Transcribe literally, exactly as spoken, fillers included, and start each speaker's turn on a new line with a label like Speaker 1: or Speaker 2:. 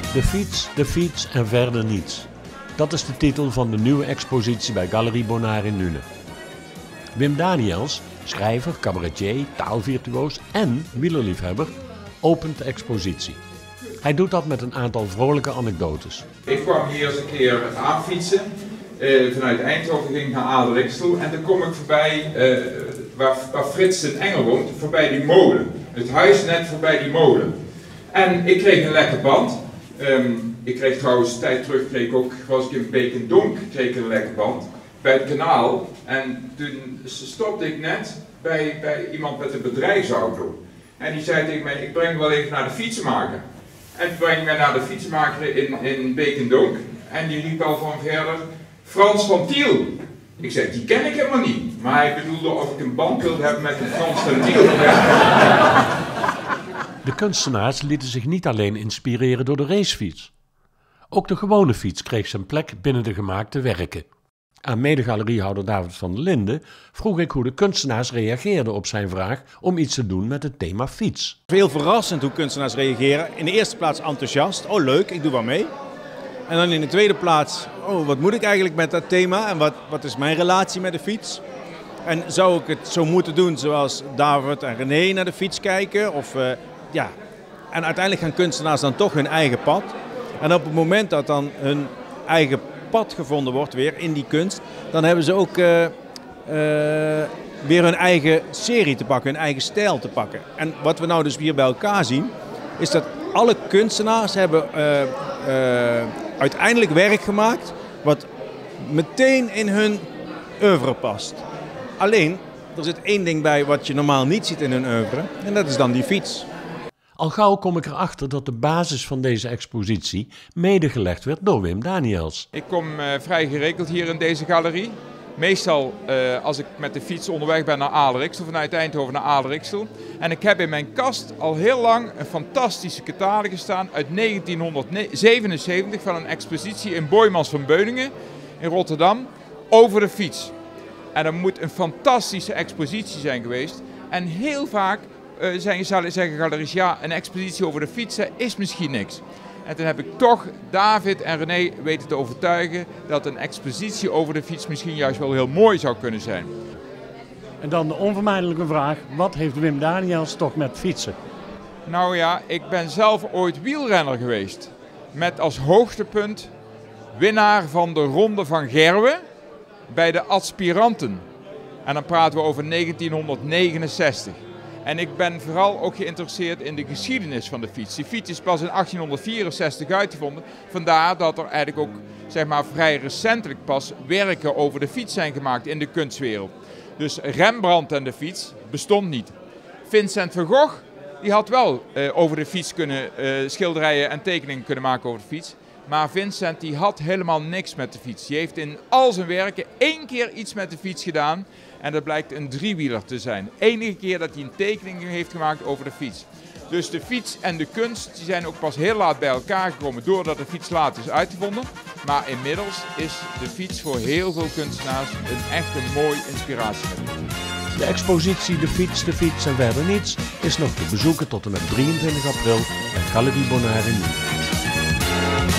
Speaker 1: De fiets, de fiets en verder niets. Dat is de titel van de nieuwe expositie bij Galerie Bonnard in Nuenen. Wim Daniels, schrijver, cabaretier, taalvirtuoos en wielerliefhebber, opent de expositie. Hij doet dat met een aantal vrolijke anekdotes.
Speaker 2: Ik kwam hier eens een keer aanfietsen. Uh, vanuit Eindhoven ging ik naar Adelixtel en dan kom ik voorbij uh, waar, waar Frits den Engel woont, voorbij die molen. Het huis net voorbij die molen. En ik kreeg een lekker band. Um, ik kreeg trouwens een tijd terug, kreeg ik ook, was ik in Beek en Donk, kreeg ik een lekker band. Bij het kanaal. En toen stopte ik net bij, bij iemand met een bedrijfsauto. En die zei tegen mij, ik breng wel even naar de fietsenmaker. En toen breng ik mij naar de fietsenmaker in, in Beek en Donk. En die riep al van verder, Frans van Tiel. Ik zei, die ken ik helemaal niet. Maar hij bedoelde of ik een band wilde hebben met een Frans van Tiel.
Speaker 1: De kunstenaars lieten zich niet alleen inspireren door de racefiets. Ook de gewone fiets kreeg zijn plek binnen de gemaakte werken. Aan medegaleriehouder David van der Linden vroeg ik hoe de kunstenaars reageerden op zijn vraag om iets te doen met het thema fiets.
Speaker 3: Heel verrassend hoe kunstenaars reageren. In de eerste plaats enthousiast. Oh leuk, ik doe wel mee. En dan in de tweede plaats, oh wat moet ik eigenlijk met dat thema en wat, wat is mijn relatie met de fiets? En zou ik het zo moeten doen zoals David en René naar de fiets kijken? Of, uh, ja. En uiteindelijk gaan kunstenaars dan toch hun eigen pad. En op het moment dat dan hun eigen pad gevonden wordt weer in die kunst, dan hebben ze ook uh, uh, weer hun eigen serie te pakken, hun eigen stijl te pakken. En wat we nou dus hier bij elkaar zien, is dat alle kunstenaars hebben uh, uh, uiteindelijk werk gemaakt wat meteen in hun oeuvre past. Alleen, er zit één ding bij wat je normaal niet ziet in hun oeuvre en dat is dan die fiets.
Speaker 1: Al gauw kom ik erachter dat de basis van deze expositie medegelegd werd door Wim Daniels.
Speaker 2: Ik kom uh, vrij geregeld hier in deze galerie. Meestal uh, als ik met de fiets onderweg ben naar Adelixtel, vanuit Eindhoven naar Adelixtel. En ik heb in mijn kast al heel lang een fantastische catalogus staan uit negentienhonderdzevenenzeventig van een expositie in Boijmans van Beuningen in Rotterdam over de fiets. En dat moet een fantastische expositie zijn geweest. En heel vaak uh, zijn, zeggen galeries, ja, een expositie over de fietsen is misschien niks. En toen heb ik toch David en René weten te overtuigen dat een expositie over de fiets misschien juist wel heel mooi zou kunnen zijn.
Speaker 4: En dan de onvermijdelijke vraag, wat heeft Wim Daniels toch met fietsen?
Speaker 2: Nou ja, ik ben zelf ooit wielrenner geweest. Met als hoogtepunt winnaar van de Ronde van Gerwe bij de aspiranten. En dan praten we over negentienhonderdnegenenzestig. En ik ben vooral ook geïnteresseerd in de geschiedenis van de fiets. Die fiets is pas in achttienhonderdvierenzestig uitgevonden. Vandaar dat er eigenlijk ook zeg maar, vrij recentelijk pas werken over de fiets zijn gemaakt in de kunstwereld. Dus Rembrandt en de fiets bestond niet. Vincent van Gogh die had wel uh, over de fiets kunnen uh, schilderijen en tekeningen kunnen maken over de fiets. Maar Vincent die had helemaal niks met de fiets. Die heeft in al zijn werken één keer iets met de fiets gedaan. En dat blijkt een driewieler te zijn. De enige keer dat hij een tekening heeft gemaakt over de fiets. Dus de fiets en de kunst die zijn ook pas heel laat bij elkaar gekomen doordat de fiets laat is uitgevonden. Maar inmiddels is de fiets voor heel veel kunstenaars een echt een mooi inspiratiemiddel.
Speaker 1: De expositie De Fiets, de Fiets en verder niets is nog te bezoeken tot en met drieëntwintig april bij Galerie Bonnard in Nuenen.